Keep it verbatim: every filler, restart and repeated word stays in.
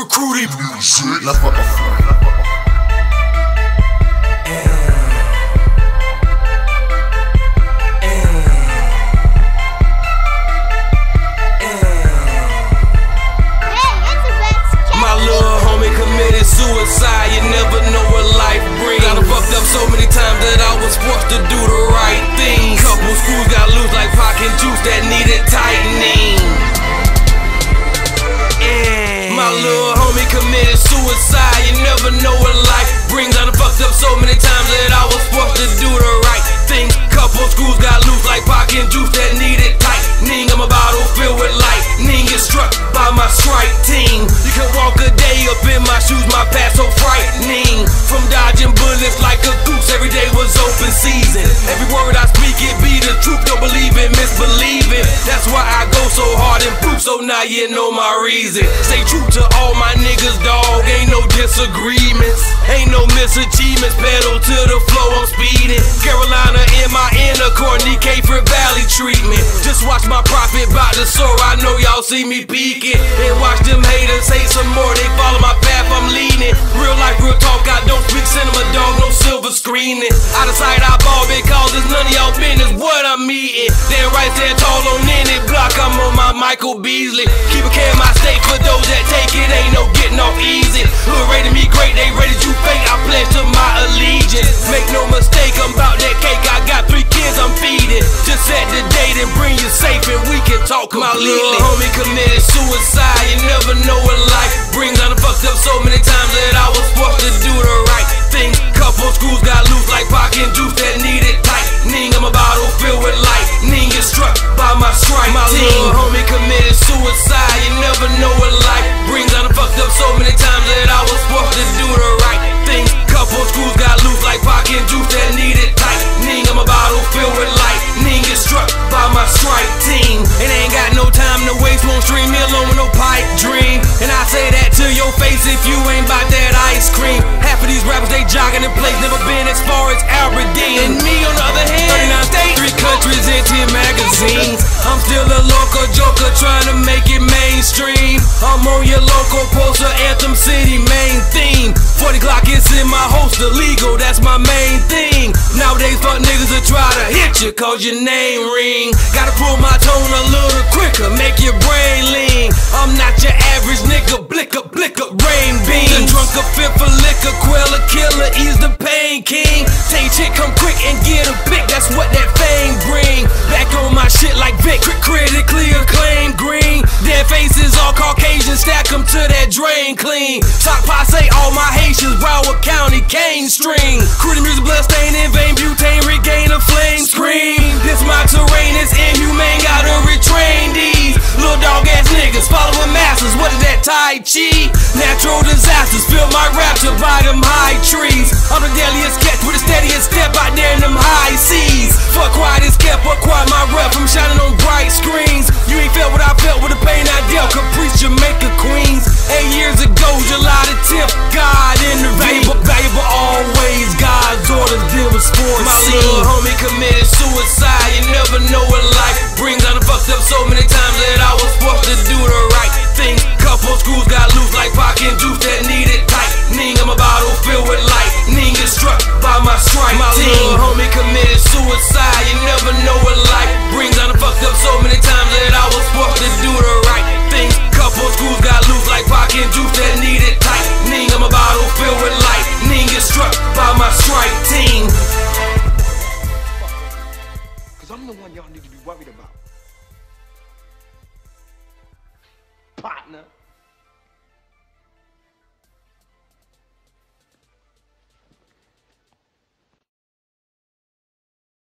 recruiting music. Let's fuck off. Suicide, you never know what life brings. Got fucked up so many times that I was forced to do the right thing. Couple screws got loose like pocket juice that needed tightening. And my little homie committed suicide. You never know what life brings. I done fucked up so many times that I was forced to do the right thing. Couple screws got loose like pocket juice that needed tightening. I'm a bottle filled with lightning. Get struck by my strike team. You can walk a day up in my shoes, my past so frightening. From dodging bullets like a goose, every day was open season. Every word I speak, it be the truth. Don't believe it, misbelieve it. That's why I go so hard and proof, so now you know my reason. Stay true to all my niggas, dog. Ain't no disagreements, ain't no misachievements. Pedal to the flow, I'm speeding. Carolina in my inner core, D K for Valley treatment. Just watch my profit bout to soar. I know y'all see me peeking. And watch them haters hate some more. They follow my path, I'm leading. Real life, real talk, I don't speak cinema, dog, no silver screening. Out of sight, I ball because it's none of y'all business what I'm eating. Then right there tall on any block, I'm on my Michael Beasley. Keep a care in my state for those that take it, ain't no getting off easy. Hood rated me great, they rated you fake, I pledge to my allegiance. Make no mistake, I'm about that cake, I got three kids I'm feeding. Just set the date and bring you safe and we can talk completely. My little homie committed suicide, you never know what life brings. I done fucked up so many times that I was forced to do the right thing. Couple screws got loose like pocket juice that needed tightening. I'm a bottle filled with lightning. Get struck by my strike my team. Little homie committed suicide, you never know what life brings. I done fucked up so many times that I was forced to do the right thing. Couple screws got loose like pocket juice that needed tightening. I'm a bottle filled with lightning. Get struck by my strike team. And ain't got no time to waste, won't stream me alone with no pipe dream. And I say that to your face if you ain't bout that ice cream. Half of these rappers, they jogging in place, never been as far as Aberdeen. And me on the other hand, thirty-nine states, three countries and ten magazines. I'm still a local joker trying to make it mainstream. I'm on your local poster, Anthem City main theme. forty Glock is in my holster, legal, that's my main thing. Nowadays fuck niggas that try to hit you cause your name ring. Gotta pull my tone a little quicker, make your brain lean. I'm not your average nigga, blick up, blick up, rain beams. The drunk a fifth of liquor, quell a killer, ease the pain king. Say chick come quick and get him pick, that's what that fame bring. Back on my shit like Vic, critically acclaimed green. Their faces all Caucasian, stack them to that drain clean. Shock passe, all my Haitians, Broward County, cane string. Crew the music, blood stain in vein, butane, regain a flame scream. This my terrain is inhumane, gotta retrain these little dog ass niggas, following masters, what is that Tai Chi? Natural disasters, fill my rap to buy them high trees. I'm the deadliest catch with the steadiest step out there in them high seas. Fuck quiet is kept, but quiet my rep, I'm shining on bright screens. You ain't felt what I felt with the pain I dealt, Caprice, Jamaica, Queens. Eight years ago, July the tenth, God intervened. Valuable, valuable always, God's orders deal with sports. My scene. Little homie committed suicide, you never know what life brings. I done fucked up so many times that I was forced to do the right thing. Couple screws got loose like pocket juice that needed tightening. I'm a bottle filled with lightning. Get struck by my strike my team. Little homie committed suicide, you never know what life brings. I done fucked up so many times that I was forced to do the right thing. Couple screws got loose like pocket juice that needed tightening. I'm a bottle filled with lightning. Get struck by my strike team. Cause I'm the one y'all need to be worried about.